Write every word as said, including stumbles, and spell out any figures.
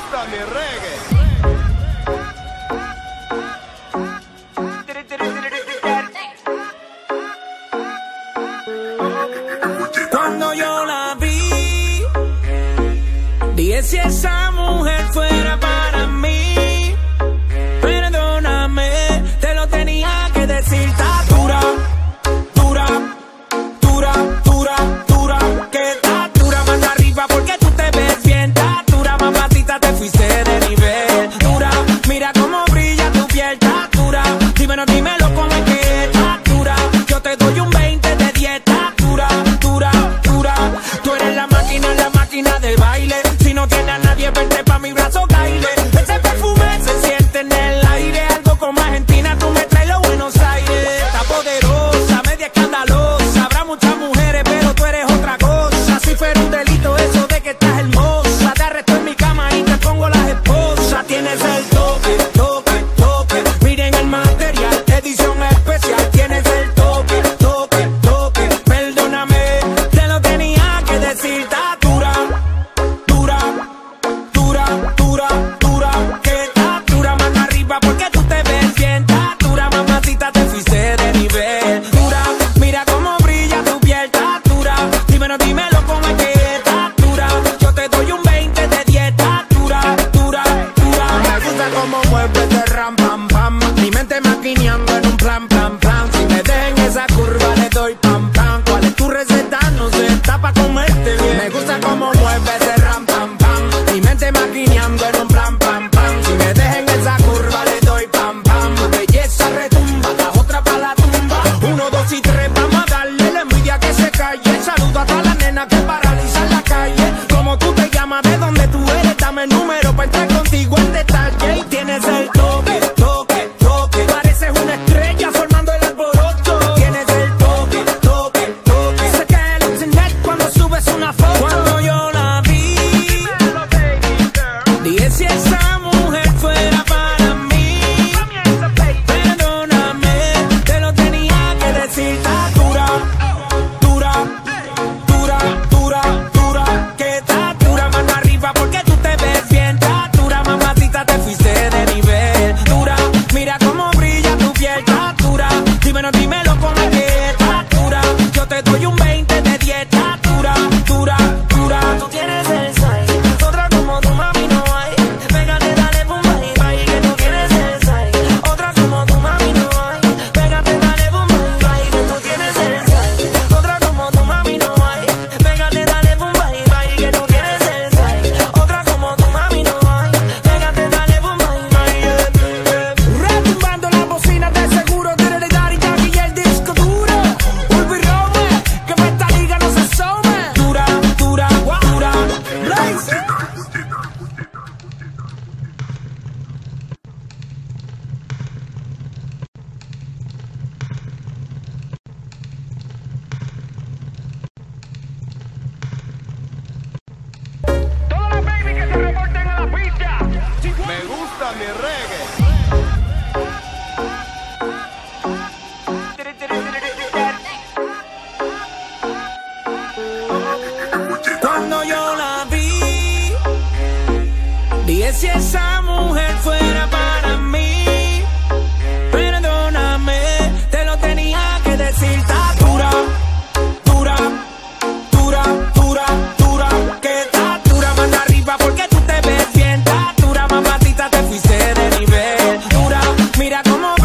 gusta mi reggae. Cuando yo la vi, dije si esa mujer fuera para mí, perdóname, te lo tenía que decir. Está dura, dura, dura, dura, dura, que está dura más arriba porque tú te ves bien. Está dura, mamacita, te fuiste de nivel. Dura, mira cómo brilla tu piel. Está dura, dímelo, dímelo cómo es que está dura. Yo te doy un veinte de dieta. Dura, dura, dura, tú eres la máquina, la máquina del baile. Si no tienes a nadie, vente pa' mi brazo, caile. Ese perfume se siente en el aire. Algo como Argentina, tú me traes los Buenos Aires. Está poderosa, media escandalosa. Habrá muchas mujeres, pero tú eres otra cosa. Si fuera un delito eso de que estás hermosa, te arresto en mi cama y te pongo las esposas. Tienes el toque, toque, toque. Miren el material, edición especial. Tienes el toque, toque, toque. Perdóname, te lo tenía que decir. Está dura, dura, dura, dura, dura, que está dura más arriba porque tú te ves bien. Está dura, mamacita, te fuiste de nivel. Dura, mira cómo brilla tu piel. Está dura, dímelo, dímelo cómo es que está dura. Yo te doy un veinte de dieta. Dura, dura, dura. Me gusta cómo mueves ese ram, pam, pam. Mi mente maquineando en un plan, plan, plan. Si me dejen esa curva le doy pam, pam. ¿Cuál es tu receta? No sé, está pa' comerte bien. Me gusta cómo mueves ese ram, pam, pam. Mi mente maquineando en un plan, pam, pam. Si me dejen esa curva le doy pam, pam. Tu belleza retumba, la otra pa' la tumba. Uno, dos y tres, vamos a darle la envidia que se calle. Saludo a todas las nenas que paralizan la calle. Como tú te llamas, de dónde tú eres, dame el número pa' entrar contigo en detalle. Y tienes el toque, toque, toque. Pareces una estrella formando el alboroto. Tienes el toque, toque, toque. Se cae el internet cuando subes una foto. Cuando yo la vi, dije si esa mujer fuera para mí, perdóname, te lo tenía que decir. Está dura, dura, dura, dura, dura, que está dura más arriba porque tú te ves bien. Está dura, mamacita, te fuiste de nivel. Dura, mira cómo brilla tu piel. Está dura, dímelo, dímelo cómo es que está dura. Yo te doy un veinte de dieta. Dura, dura, dura. Tú tienes el size, otra como tu mami no hay. Pégate, dale pum, bye, bye, que tú tienes el size. Otra como tu mami no hay. Pégate, dale pum, bye, bye, que tú tienes el size. Otra como tu mami no hay. Pégate, dale pum, bye, bye, que tú tienes el size. Otra como tu mami no hay. Pégate, dale pum, bye, bye, yeah, yeah. Retumbando las bocinas de seguro, de realidad y Jackie y el disco duro. Ulvi Rome, que pa' esta liga no se asome. Dura, dura, dura, Blaze. Todas las baby que se reporten a la pista. Me gusta mi reggae. Cuando yo la vi, dije si esa mujer fuera para mí, perdóname, te lo tenía que decir. Está dura, dura, dura, dura, dura, que está dura más arriba porque tú te ves bien. Está dura, mamacita, te fuiste de nivel. Dura, mira cómo